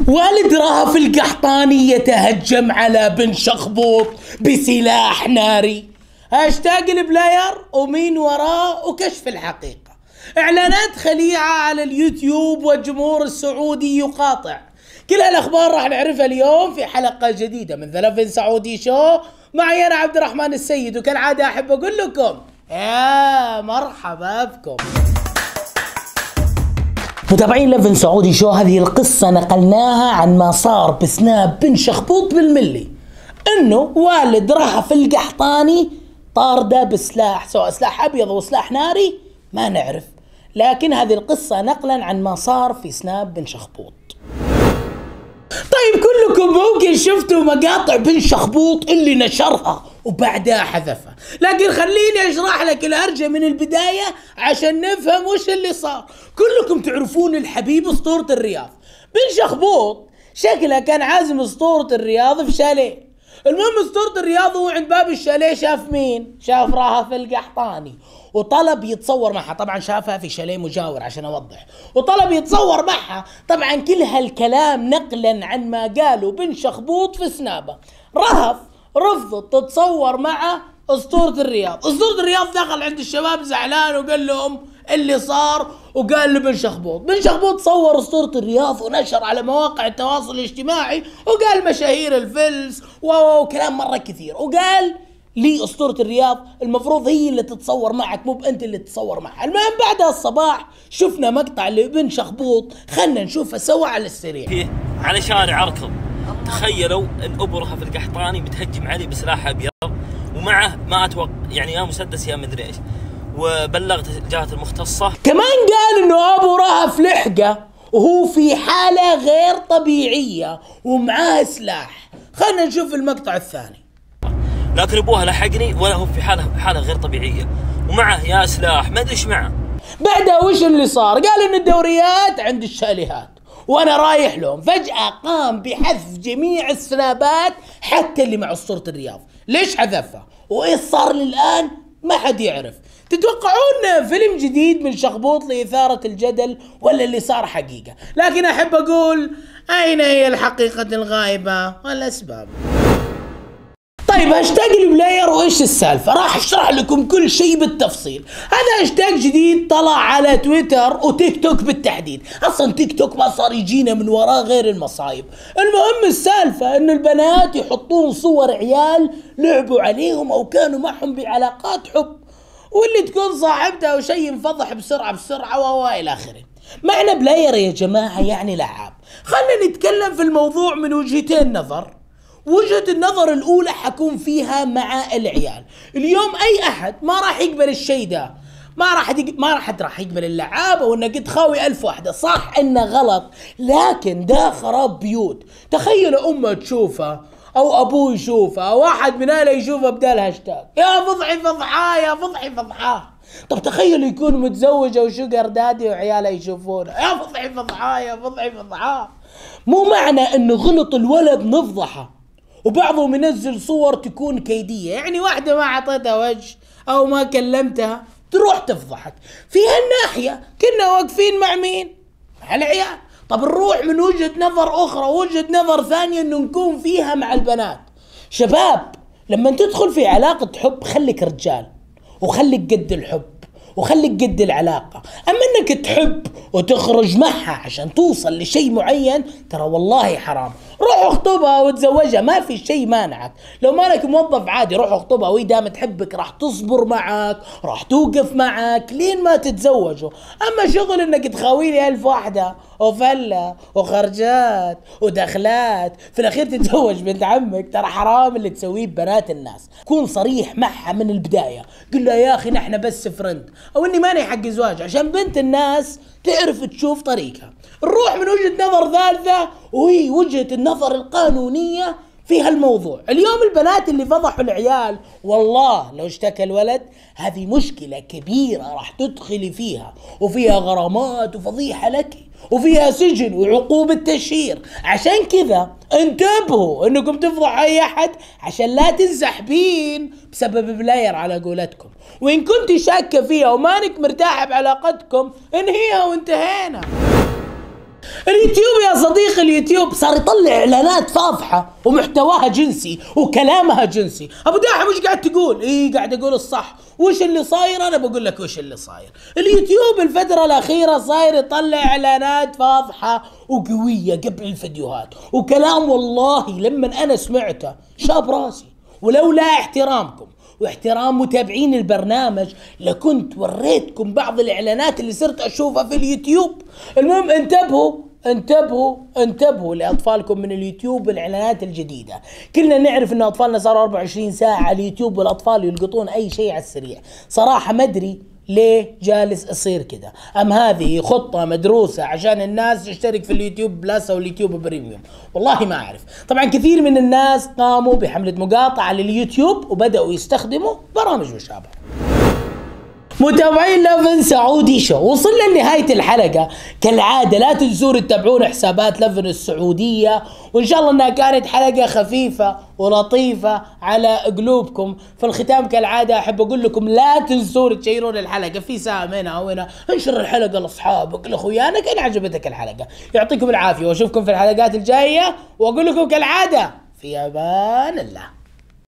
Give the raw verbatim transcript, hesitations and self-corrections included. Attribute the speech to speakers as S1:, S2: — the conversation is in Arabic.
S1: والد رهف القحطاني يتهجم على بن شخبوط بسلاح ناري. هاشتاج البلاير ومين وراه وكشف الحقيقة. اعلانات خليعة على اليوتيوب والجمهور السعودي يقاطع. كل هالاخبار راح نعرفها اليوم في حلقة جديدة من ذا لفن سعودي شو. معي انا عبد الرحمن السيد، وكالعادة احب اقول لكم يا مرحبا بكم. متابعين لفن سعودي شو، هذه القصة نقلناها عن ما صار بسناب بن شخبوط بالملي، انه والد رهف القحطاني طارده بسلاح، سواء سلاح ابيض او سلاح ناري ما نعرف، لكن هذه القصة نقلا عن ما صار في سناب بن شخبوط. طيب كلكم ممكن شفتوا مقاطع بن شخبوط اللي نشرها وبعدها حذفها، لكن خليني اشرح لك الهرجة من البداية عشان نفهم وش اللي صار. كلكم تعرفون الحبيب اسطورة الرياض بن شخبوط، شكله كان عازم اسطورة الرياض في شاليه. المهم اسطورة الرياض وهو عند باب الشاليه شاف مين؟ شاف رهف القحطاني وطلب يتصور معها. طبعا شافها في شاليه مجاور عشان اوضح، وطلب يتصور معها. طبعا كل هالكلام نقلا عن ما قالوا بن شخبوط في سنابه. رهف رفضت تتصور مع اسطورة الرياض. اسطورة الرياض دخل عند الشباب زعلان وقال لهم اللي صار، وقال لبن شخبوط. بن شخبوط صور اسطورة الرياض ونشر على مواقع التواصل الاجتماعي وقال مشاهير الفلس وكلام مرة كثير، وقال لي اسطورة الرياض المفروض هي اللي تتصور معك، مو انت اللي تتصور معها. المهم بعدها الصباح شفنا مقطع لبن شخبوط، خلنا نشوفه سوا على السريع.
S2: فيه على شارع اركض، تخيلوا ان ابو رهف القحطاني متهجم عليه بسلاح ابيض ومعه ما اتوقع يعني يا مسدس يا مدري ايش، وبلغت الجهات المختصة.
S1: كمان قال انه ابو رهف لحقه وهو في حالة غير طبيعية ومعاه سلاح. خلنا نشوف المقطع الثاني.
S2: لكن ابوها لحقني ولا هو في حالة حالة غير طبيعية ومعه يا سلاح ما ادري ايش معه.
S1: بعدها وش اللي صار؟ قال ان الدوريات عند الشاليهات وانا رايح لهم. فجأة قام بحذف جميع السنابات حتى اللي مع اسطورة الرياض. ليش حذفها؟ وايش صار للآن؟ ما حد يعرف. تتوقعون فيلم جديد من شخبوط لإثارة الجدل ولا اللي صار حقيقة؟ لكن أحب أقول أين هي الحقيقة الغائبة والأسباب؟ طيب هاشتاج البلاير وإيش السالفة؟ راح أشرح لكم كل شيء بالتفصيل. هذا هاشتاج جديد طلع على تويتر وتيك توك بالتحديد. أصلا تيك توك ما صار يجينا من وراه غير المصايب. المهم السالفة إنه البنات يحطون صور عيال لعبوا عليهم أو كانوا معهم بعلاقات حب، واللي تكون صاحبتها او شيء ينفضح بسرعه بسرعه والى اخره. معنى بلاير يا جماعه يعني لعاب. خلينا نتكلم في الموضوع من وجهتين نظر. وجهة النظر الاولى حكون فيها مع العيال. اليوم اي احد ما راح يقبل الشيء ده، ما راح يق... ما راح راح يقبل اللعاب او انك تخاوي الف واحده. صح انه غلط، لكن ده خراب بيوت. تخيل امه تشوفها او ابوه يشوفه او واحد من اهله يشوفه بدال هاشتاج يا فضحي فضحاه يا فضحي فضحاه. طب تخيل يكون متزوج او شوجر دادي وعياله يشوفونه يا فضحي فضحاه يا فضحي فضحاه. مو معنى انه غلط الولد نفضحه. وبعضهم ينزل صور تكون كيديه، يعني واحده ما اعطيتها وجه او ما كلمتها تروح تفضحك. في هالناحيه كنا واقفين مع مين؟ مع العيال. طب نروح من وجهة نظر أخرى، وجهة نظر ثانية إنه نكون فيها مع البنات. شباب لما تدخل في علاقة حب خليك رجال وخليك قد الحب وخليك قد العلاقة. أما إنك تحب وتخرج معها عشان توصل لشيء معين ترى والله حرام. روح اخطبها وتزوجها، ما في شيء مانعك. لو مالك موظف عادي روح اخطبها، وهي دام تحبك راح تصبر معك، راح توقف معك لين ما تتزوجوا. اما شغل انك تخاوي لي الف واحدة وفلة وخرجات ودخلات في الاخير تتزوج بنت عمك، ترى حرام اللي تسويه ببنات الناس. كون صريح معها من البداية، قل له يا اخي نحن بس فرند، او اني ماني حق زواج، عشان بنت الناس تعرف تشوف طريقها. نروح من وجهة نظر ثالثة وهي وجهة النظر القانونية في هالموضوع. اليوم البنات اللي فضحوا العيال والله لو اشتكى الولد هذه مشكلة كبيرة راح تدخلي فيها، وفيها غرامات وفضيحة لك وفيها سجن وعقوبة تشهير. عشان كذا انتبهوا انكم تفضحوا اي احد عشان لا تنسحبين بسبب بلاير على قولتكم. وان كنت شاكة فيها ومانك مرتاحة بعلاقتكم انهيها وانتهينا. اليوتيوب يا صديقي، اليوتيوب صار يطلع اعلانات فاضحه ومحتواها جنسي وكلامها جنسي. ابو داحم وش قاعد تقول؟ اي قاعد اقول الصح. وش اللي صاير؟ انا بقول لك وش اللي صاير. اليوتيوب الفتره الاخيره صاير يطلع اعلانات فاضحه وقويه قبل الفيديوهات، وكلام والله لما انا سمعته شاب راسي، ولولا احترامكم واحترام متابعين البرنامج لكنت وريتكم بعض الاعلانات اللي صرت اشوفها في اليوتيوب. المهم انتبهوا انتبهوا انتبهوا لاطفالكم من اليوتيوب والاعلانات الجديده. كلنا نعرف ان اطفالنا صاروا أربعة وعشرين ساعه على اليوتيوب، والاطفال يلقطون اي شيء على السريع. صراحه ما ادري ليه جالس يصير كذا، ام هذه خطه مدروسه عشان الناس تشترك في اليوتيوب بلس او اليوتيوب بريميوم؟ والله ما اعرف. طبعا كثير من الناس قاموا بحمله مقاطعه لليوتيوب وبداوا يستخدموا برامج مشابهه. متابعين لفن سعودي شو، وصلنا لنهاية الحلقة. كالعادة لا تنسوا تتابعون حسابات لفن السعودية، وإن شاء الله أنها كانت حلقة خفيفة ولطيفة على قلوبكم. في الختام كالعادة أحب أقول لكم لا تنسوا تشيرون الحلقة في ساعة هنا أو هنا، انشر الحلقة لأصحابك لأخويانك إن عجبتك الحلقة. يعطيكم العافية وأشوفكم في الحلقات الجاية، وأقول لكم كالعادة في أمان الله.